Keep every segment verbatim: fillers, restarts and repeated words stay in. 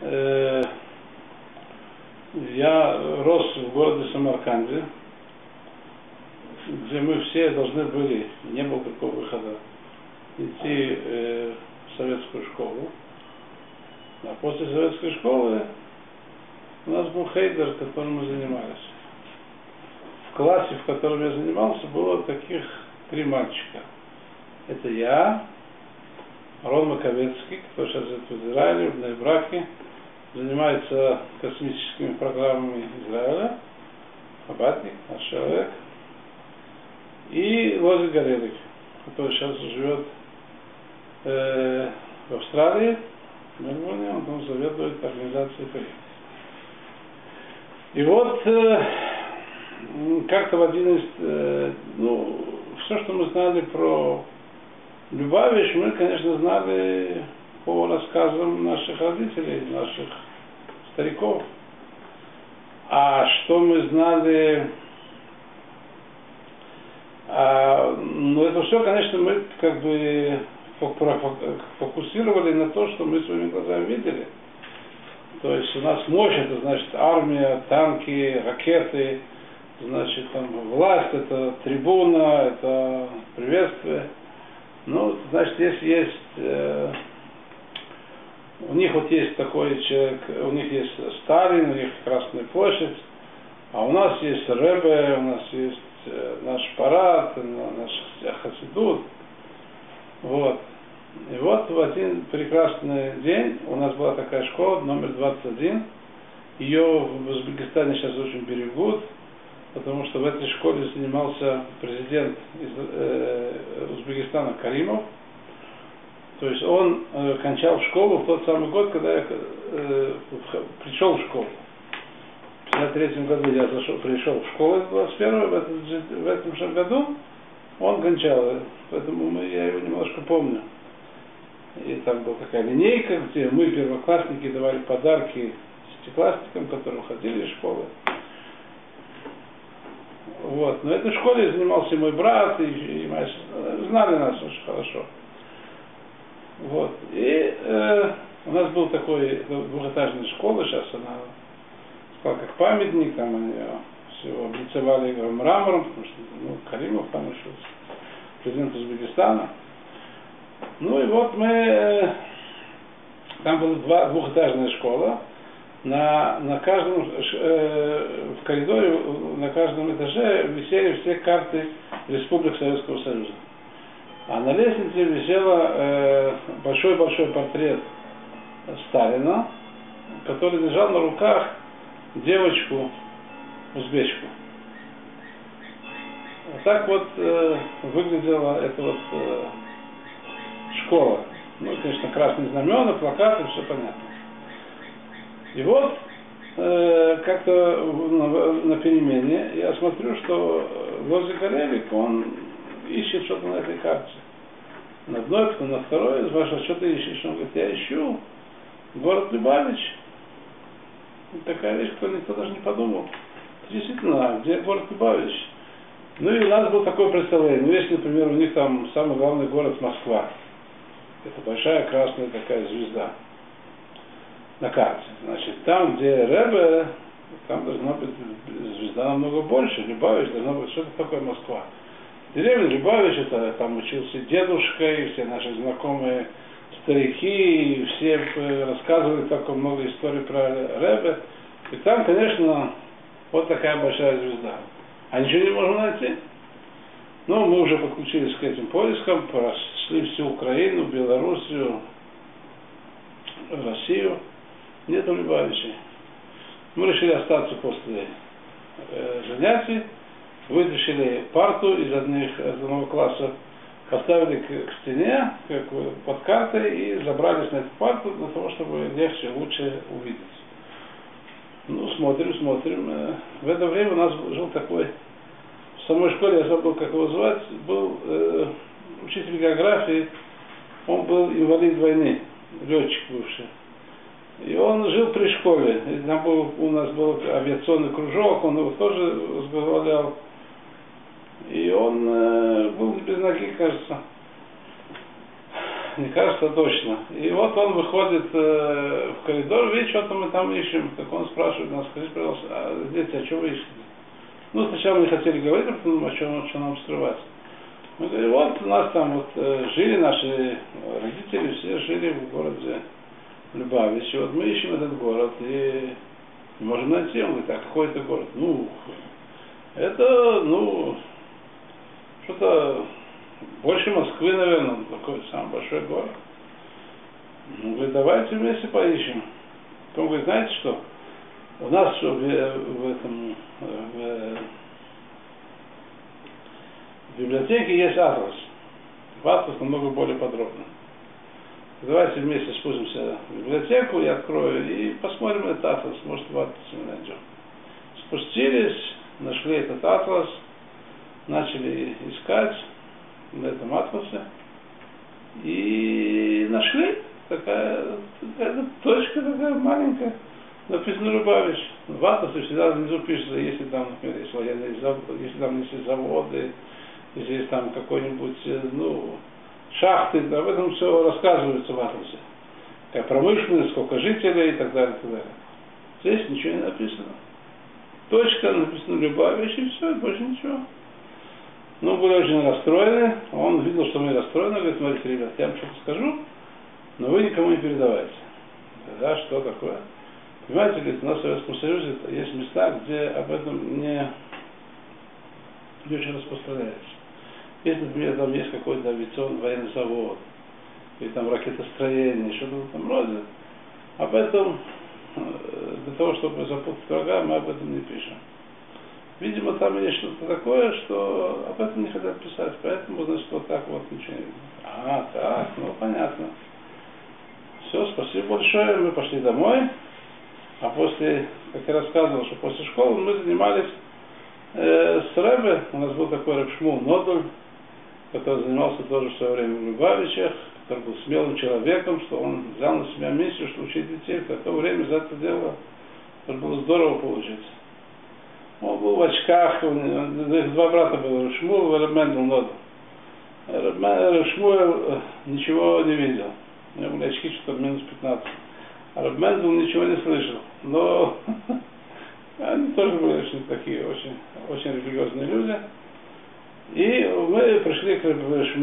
э, я рос в городе Самарканде, где мы все должны были, не было такого выхода, идти э, в советскую школу. А после советской школы у нас был хейдер, которым мы занимались. В классе, в котором я занимался, было таких три мальчика. Это я, Рон Маковецкий, который сейчас живет в Израиле, в Нейбраке, занимается космическими программами Израиля, хабатник, наш человек, и Лози Горелик, который сейчас живет э, в Австралии, в Мельбурне, он там заведует организацией проекта. И вот э, как-то в один из, э, ну, все, что мы знали про Любавич, мы, конечно, знали по рассказам наших родителей, наших стариков. А что мы знали, а, ну это все, конечно, мы как бы фокусировали на то, что мы своими глазами видели. То есть у нас мощь, это значит армия, танки, ракеты, значит там власть, это трибуна, это приветствие. Ну, значит, если есть, э, у них вот есть такой человек, у них есть Сталин, у них Красная площадь, а у нас есть Ребе, у нас есть э, наш парад, наш хасидут. Вот. И вот в один прекрасный день у нас была такая школа, номер двадцать один. Ее в Узбекистане сейчас очень берегут, потому что в этой школе занимался президент из э, Узбекистана Каримов. То есть он э, кончал школу в тот самый год, когда я э, пришел в школу. В пятьдесят третьем году я зашел, пришел в школу, двадцать первого, в, этот, в этом же году он кончал, поэтому мы, я его немножко помню. И там была такая линейка, где мы, первоклассники, давали подарки десятиклассникам, которые уходили из школы. Вот. Но этой школе занимался мой брат, и, и моя, знали нас очень хорошо. Вот. И э, у нас был такой двухэтажная школа, сейчас она стала как памятник, там они все облицевали мрамором, потому что ну, Каримов там учился, президент Узбекистана. Ну и вот мы, э, там была два, двухэтажная школа. На, на каждом, э, в коридоре, на каждом этаже висели все карты Республик Советского Союза. А на лестнице висела э, большой-большой портрет Сталина, который держал на руках девочку, узбечку. Вот так вот э, выглядела эта вот э, школа. Ну, конечно, красные знамена, плакаты, все понятно. И вот э, как-то на, на перемене я смотрю, что Лози Горелик, он ищет что-то на этой карте. На одной, потом на второй, спрашивает, что ты ищешь? Он говорит, я ищу город Любавич. Такая вещь, которую никто даже не подумал. Действительно, где город Любавич? Ну и у нас было такое представление. Ну, если, например, у них там самый главный город Москва. Это большая красная такая звезда на карте. Значит, там, где Ребе, там должна быть звезда намного больше. Любавич должна быть что-то такое Москва. Деревня Любавич, это там учился дедушка, и все наши знакомые старики, и все рассказывали так много историй про Ребе. И там, конечно, вот такая большая звезда. А ничего не можем найти. Ну, мы уже подключились к этим поискам, прошли всю Украину, Белоруссию, Россию. Нету Любавичей. Мы решили остаться после э, занятий, вытащили парту из, одних, из одного класса, поставили к, к стене как, под картой и забрались на эту парту для того, чтобы легче, лучше увидеть. Ну, смотрим, смотрим. В это время у нас жил такой, в самой школе, я забыл, как его звать, был э, учитель географии, он был инвалид войны, летчик бывший. И он жил при школе. И там был, у нас был авиационный кружок, он его тоже возглавлял. И он э, был без ноги, кажется. не кажется точно. И вот он выходит э, в коридор, видит, что-то мы там ищем. Так он спрашивает нас, скажите, пожалуйста, а, дети, а что вы ищете? Ну, сначала не хотели говорить, а потом, а что, что нам скрывать. Мы говорим, вот у нас там вот э, жили наши родители, все жили в городе Любавиче. Вот мы ищем этот город и не можем найти. Он говорит, а какой это город? Ну, это, ну, что-то больше Москвы, наверное, такой самый большой город. Он говорит, давайте вместе поищем. Он говорит, знаете что? У нас в, в этом в, в библиотеке есть атлас. В атлас намного более подробно. Давайте вместе спустимся в библиотеку, я открою и посмотрим этот атлас. Может, в атласе мы найдем. Спустились, нашли этот атлас, начали искать на этом атласе и нашли такая, такая точка такая маленькая, написано Любавич. В атласе всегда внизу пишется, если там, например, есть военные заводы, если там есть заводы, если есть там какой-нибудь, ну, шахты, об этом все рассказывается в атласе. Как промышленность, сколько жителей и так далее, и так далее. Здесь ничего не написано. Точка, написано Любавич, и все, и больше ничего. Ну, были очень расстроены. Он видел, что мы расстроены. Говорит, смотрите, ребят, я вам что-то скажу, но вы никому не передавайте. Да, что такое? Понимаете, говорит, у нас в Советском Союзе есть места, где об этом не, не очень распространяется. Если, например, там есть какой-то авиационный военный завод, или там ракетостроение, что-то в этом роде, об этом, для того, чтобы запутать врага, мы об этом не пишем. Видимо, там есть что-то такое, что об этом не хотят писать, поэтому, значит, вот так вот ничего не... А, так, ну, понятно. Все, спасибо большое, мы пошли домой, а после, как я рассказывал, что после школы мы занимались э, с Ребе, у нас был такой Реб Шмул Нодуль, который занимался тоже в свое время в Любавичах, который был смелым человеком, что он взял на себя миссию, что учить детей, в то время за это дело это было здорово получиться. Он был в очках, у него два брата было, Реб Шмул и Реб Мендел Нодуль. Реб Шмул ничего не видел, у него были очки что-то минус пятнадцать, а Реб Мендел ничего не слышал, но они тоже были очень такие, очень, очень религиозные люди. И мы пришли к Реб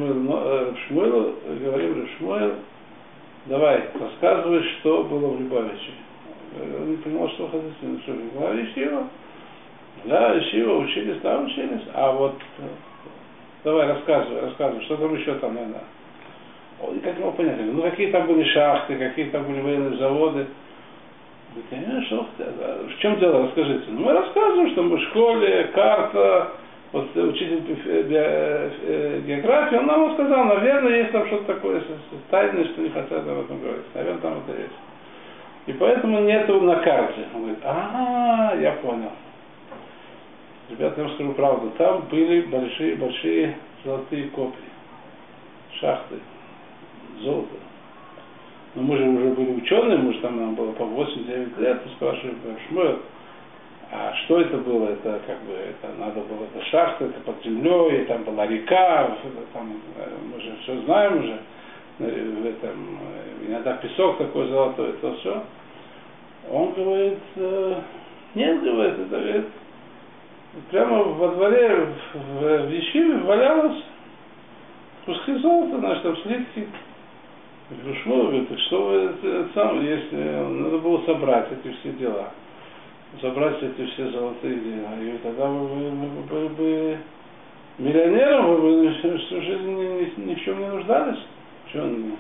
Шмуэлу и говорим, Реб Шмуэл, давай, рассказывай, что было в Любавиче. Он не понимал, что хотите, ну что, говори, Ишива. Да, Ишива, учились, там учились. А вот, давай, рассказывай, рассказывай, что там еще там, наверное. Он никак не мог понять. Ну, какие там были шахты, какие там были военные заводы. Говорит, я не что, в чем дело, расскажите. Ну, мы рассказываем, что мы в школе, карта. Вот учитель географии, он нам сказал, наверное, есть там что-то такое тайное, что не хотят об этом говорить. Наверное, там это есть. И поэтому нету на карте. Он говорит, а, я понял. Ребята, я вам скажу правду, там были большие-большие золотые копии, шахты, золото. Но мы же уже были ученые, мы же там нам было по восемь-девять лет, и спрашиваем, Шмуэл, а что это было? Это как бы, это надо было, это шахта, это под землей, и там была река, там, мы же все знаем уже, в этом, иногда песок такой золотой, это все. Он говорит, нет, говорит, это говорит, прямо во дворе в, в Ешиве валялось куски золота, наши там слитки. Я говорю, что вы, так что вы, это, сам, если надо было собрать эти все дела. Забрать эти все золотые дела. И тогда вы были бы миллионером, вы бы всю жизнь ни, ни, ни в чем не нуждались. Что он,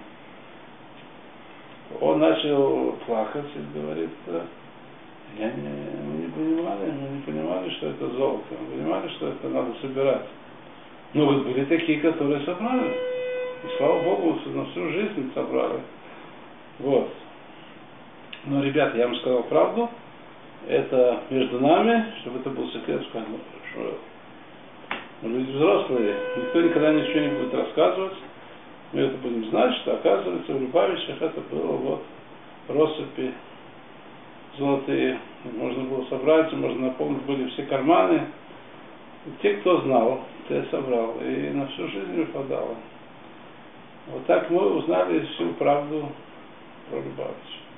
он начал плакать и говорит, я не, мы не понимали, мы не понимали, что это золото, мы понимали, что это надо собирать. Но вот были такие, которые собрали. И слава Богу, на всю жизнь собрали. Вот. Но, ребята, я вам сказал правду. Это между нами, чтобы это был секрет, сказано, что мы люди взрослые, никто никогда ничего не будет рассказывать, мы это будем знать, что оказывается в Любавичах это было вот россыпи золотые, можно было собрать, можно наполнить, были все карманы, и те, кто знал, те собрал, и на всю жизнь выпадало. Вот так мы узнали всю правду про Любавича.